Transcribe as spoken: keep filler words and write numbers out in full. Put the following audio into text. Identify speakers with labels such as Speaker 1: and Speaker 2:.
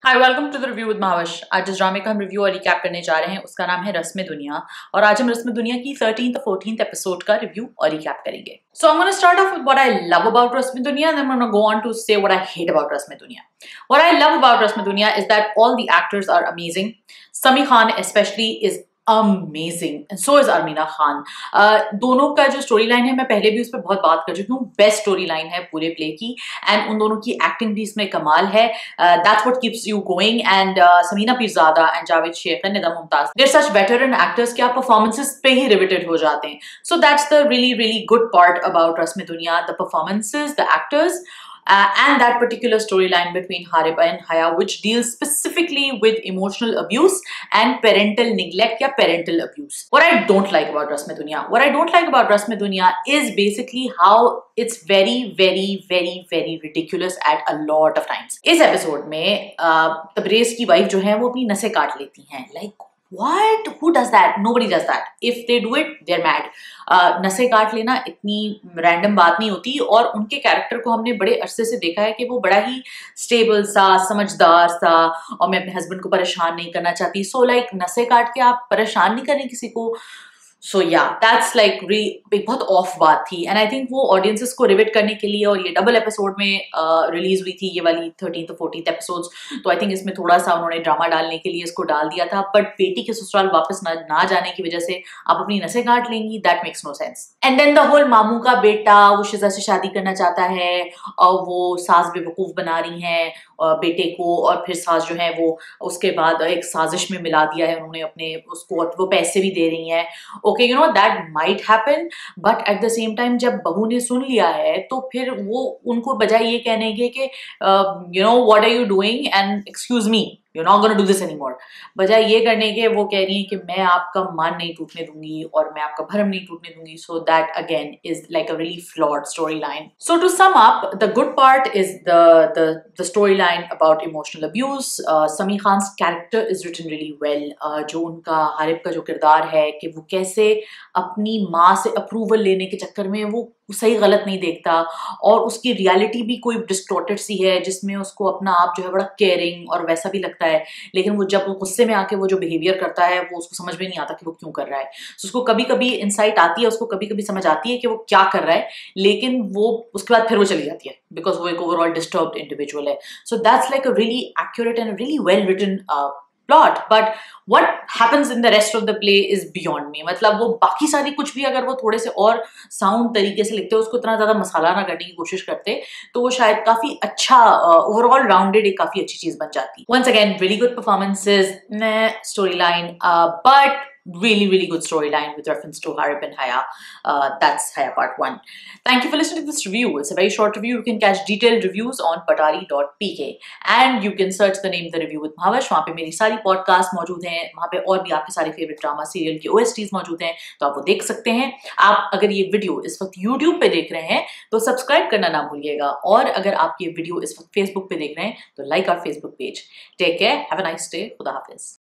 Speaker 1: Hi welcome to the review with Mahvash. आज जिस ड्रामे का हम रिव्यू और रिकैप करने जा रहे हैं उसका नाम है रस्म दुनिया और आज हम रस्म दुनिया की थर्टीन्थ और फोर्टीन्थ एपिसोड का रिव्यू और रिकैप करेंगे। So I am gonna start off with what I love about Rasm Duniya and I am gonna go on to say what I hate about Rasm Duniya. What I love about Rasma Dunya is that all the actors are amazing. Sami Khan especially is amazing and so is Armina Khan. uh, दोनों का जो story line है मैं पहले भी उस पर बहुत बात कर चुकी हूँ। बेस्ट स्टोरी लाइन है पूरे प्ले की एंड उन दोनों की एक्टिंग भी इसमें कमाल है। That's what keeps you going and Sameena Peerzada and Javed Sheikh and Nida Mumtaz, they're such veteran actors कि आप परफॉर्मेंसेस पे ही रिविटेड हो जाते हैं। So that's the really really good part about Rasm Duniya, the performances, the actors, Uh, and that particular storyline between Harib and Haya, which deals specifically with emotional abuse and parental neglect या parental abuse. What I don't like about Rasm Dunya, what I don't like about Rasm Dunya is basically how it's very, very, very, very ridiculous at a lot of times. इस episode में uh, Tabrez की wife जो है वो अपनी नसें काट लेती हैं। Like What? Who does that? Nobody does that. If they do it, they're mad. uh, नसें काट लेना इतनी रैंडम बात नहीं होती और उनके कैरेक्टर को हमने बड़े अरसे से देखा है कि वो बड़ा ही स्टेबल सा, समझदार सा और मैं अपने हस्बैंड को परेशान नहीं करना चाहती। सो so, लाइक like, नसें काट के आप परेशान नहीं करें किसी को। सो या दैट्स लाइक एक बहुत ऑफ बात थी एंड आई थिंक वो ऑडियंसेस को रिविट करने के लिए, और ये डबल एपिसोड में रिलीज uh, हुई थी ये वाली थर्टीन्थ और फोर्टीन्थ एपिसोड्स, तो आई थिंक इसमें थोड़ा सा उन्होंने ड्रामा डालने के लिए इसको डाल दिया था। बट बेटी के ससुराल वापस ना, ना जाने की वजह से आप अपनी नसें काट लेंगी, that makes no sense. And then the whole मामू का बेटा वो शिजा से शादी करना चाहता है और वो सास बेवकूफ़ बना रही हैं बेटे को, और फिर सास जो है वो उसके बाद एक साजिश में मिला दिया है उन्होंने अपने उसको, और वो पैसे भी दे रही हैं। Okay, you know that might happen, but at the same time जब बहू ने सुन लिया है तो फिर वो उनको बजाय ये कहने के कि you know what are you doing and excuse me, you're not going to do this anymore, बजाय ये करने के वो कह रही है कि मैं आपका मान नहीं टूटने दूंगी और मैं आपका भरम नहीं टूटने दूंगी। So that again is like a really flawed storyline. So to sum up, the good part is the the the storyline about emotional abuse. uh, Sami Khan's character is written really well. uh, जो उनका हारिब का जो किरदार है कि वो कैसे अपनी माँ से अप्रूवल लेने के चक्कर में वो सही गलत नहीं देखता और उसकी रियलिटी भी कोई डिस्टॉर्टेड सी है जिसमें उसको अपना आप जो है बड़ा केयरिंग और वैसा भी लगता है, लेकिन वो जब वो गुस्से में आके वो जो बिहेवियर करता है वो उसको समझ में नहीं आता कि वो क्यों कर रहा है। so, उसको कभी कभी इंसाइट आती है, उसको कभी कभी समझ आती है कि वो क्या कर रहा है, लेकिन वो उसके बाद फिर वो चली जाती है बिकॉज वो एक ओवरऑल डिस्टर्ब्ड इंडिविजुअल है। So that's like a really accurate and really well written plot, but what happens in the rest of the play is beyond me. मतलब वो बाकी सारी कुछ भी अगर वो थोड़े से और साउंड तरीके से लिखते, उसको इतना ज्यादा मसाला ना करने की कोशिश करते तो वो शायद काफी अच्छा ओवरऑल uh, राउंडेड एक काफी अच्छी चीज बन जाती। Once again, really good performances, story line, uh, but really really good storyline with reference to Harib and Haya. Uh, that's Haya part one. Thank you for listening to this review. It's a very short review. You can catch detailed reviews on patari dot p k and you can search the name The Review with Mahavash. वहाँ पे मेरी सारी podcast मौजूद हैं, वहाँ पे और भी आपके सारे फेवरेट ड्रामा सीरियल के O S Ts मौजूद हैं, तो आप वो देख सकते हैं। आप अगर ये वीडियो इस वक्त यूट्यूब पे देख रहे हैं तो सब्सक्राइब करना ना भूलिएगा, और अगर आप ये वीडियो इस वक्त फेसबुक पे देख रहे हैं तो like our Facebook page. Take care, have a nice day, खुदा हाफिज।